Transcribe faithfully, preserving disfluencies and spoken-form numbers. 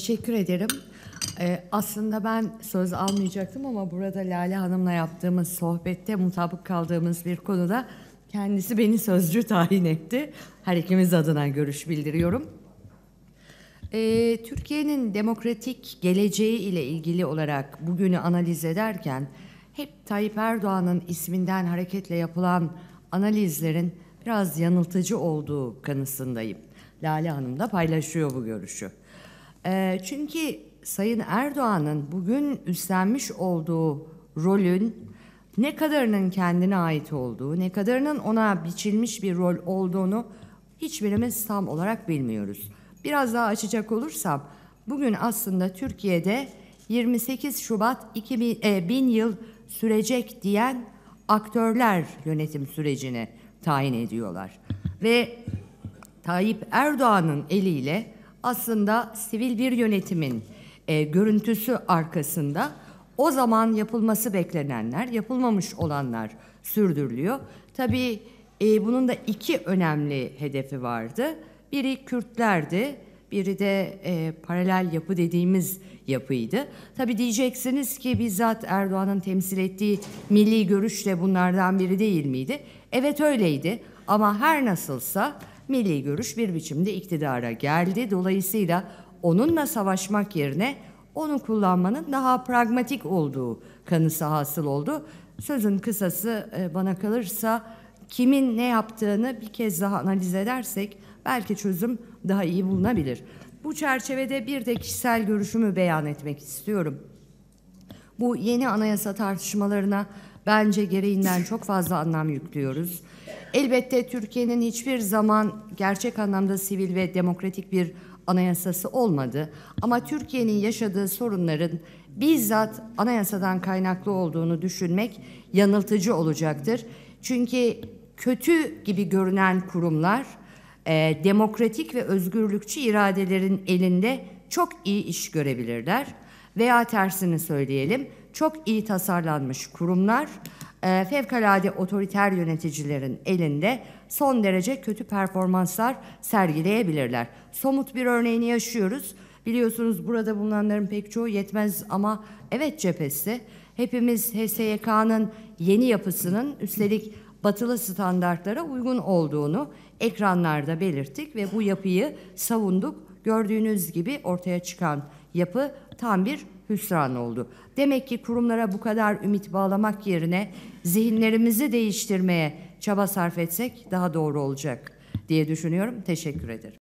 Teşekkür ederim. Ee, aslında ben söz almayacaktım ama burada Lale Hanım'la yaptığımız sohbette mutabık kaldığımız bir konuda kendisi beni sözcü tayin etti. Her ikimiz adına görüş bildiriyorum. Ee, Türkiye'nin demokratik geleceği ile ilgili olarak bugünü analiz ederken hep Tayyip Erdoğan'ın isminden hareketle yapılan analizlerin biraz yanıltıcı olduğu kanısındayım. Lale Hanım da paylaşıyor bu görüşü. E, çünkü Sayın Erdoğan'ın bugün üstlenmiş olduğu rolün ne kadarının kendine ait olduğu, ne kadarının ona biçilmiş bir rol olduğunu hiçbirimiz tam olarak bilmiyoruz. Biraz daha açacak olursam, bugün aslında Türkiye'de yirmi sekiz Şubat iki bin, e, bin yıl sürecek diyen aktörler yönetim sürecini tayin ediyorlar. Ve Tayyip Erdoğan'ın eliyle aslında sivil bir yönetimin e, görüntüsü arkasında o zaman yapılması beklenenler, yapılmamış olanlar sürdürülüyor. Tabii e, bunun da iki önemli hedefi vardı. Biri Kürtlerdi, biri de e, paralel yapı dediğimiz yapıydı. Tabii diyeceksiniz ki bizzat Erdoğan'ın temsil ettiği milli görüş de bunlardan biri değil miydi? Evet öyleydi ama her nasılsa milli görüş bir biçimde iktidara geldi. Dolayısıyla onunla savaşmak yerine onu kullanmanın daha pragmatik olduğu kanısı hasıl oldu. Sözün kısası bana kalırsa kimin ne yaptığını bir kez daha analiz edersek belki çözüm daha iyi bulunabilir. Bu çerçevede bir de kişisel görüşümü beyan etmek istiyorum. Bu yeni anayasa tartışmalarına bence gereğinden çok fazla anlam yüklüyoruz. Elbette Türkiye'nin hiçbir zaman gerçek anlamda sivil ve demokratik bir anayasası olmadı. Ama Türkiye'nin yaşadığı sorunların bizzat anayasadan kaynaklı olduğunu düşünmek yanıltıcı olacaktır. Çünkü kötü gibi görünen kurumlar e, demokratik ve özgürlükçü iradelerin elinde çok iyi iş görebilirler. Veya tersini söyleyelim, çok iyi tasarlanmış kurumlar e, fevkalade otoriter yöneticilerin elinde son derece kötü performanslar sergileyebilirler. Somut bir örneğini yaşıyoruz. Biliyorsunuz burada bulunanların pek çoğu yetmez ama evet cephesi. Hepimiz H S Y K'nın yeni yapısının üstelik batılı standartlara uygun olduğunu ekranlarda belirttik ve bu yapıyı savunduk. Gördüğünüz gibi ortaya çıkan yapı tam bir hüsran oldu. Demek ki kurumlara bu kadar ümit bağlamak yerine zihinlerimizi değiştirmeye çaba sarf etsek daha doğru olacak diye düşünüyorum. Teşekkür ederim.